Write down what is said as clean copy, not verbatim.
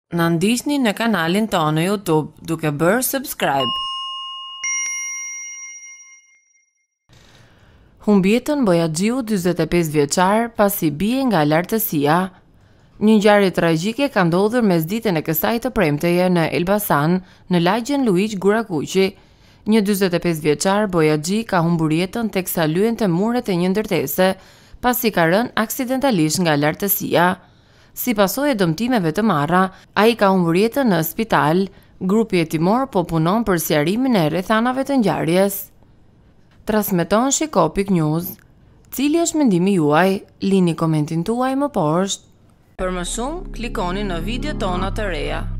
Na ndiqni në kanalin tonë në YouTube duke bërë subscribe. Humb jetën bojaxhiu 45 vjeçar pasi bie nga lartesia. Një ngjarje tragjike ka ndodhur mesditën e kësaj të premteje në Elbasan, në lagjen Luiq Gurakuqi. Një 45 vjeçar bojaxhi ka humbur jetën teksa lyente muret e një ndërtese, pasi ka rënë aksidentalisht nga lartesia. Si pasojë e dëmtimeve të marra, ai ka humbur jetën në spital. Grupi hetimor po punon për sqarimin e rrethanave të ngjarjes. Transmeton Shiko.news. Cili është mendimi juaj? Lini komentin tuaj më poshtë. Për më shumë, klikoni në video tona të reja.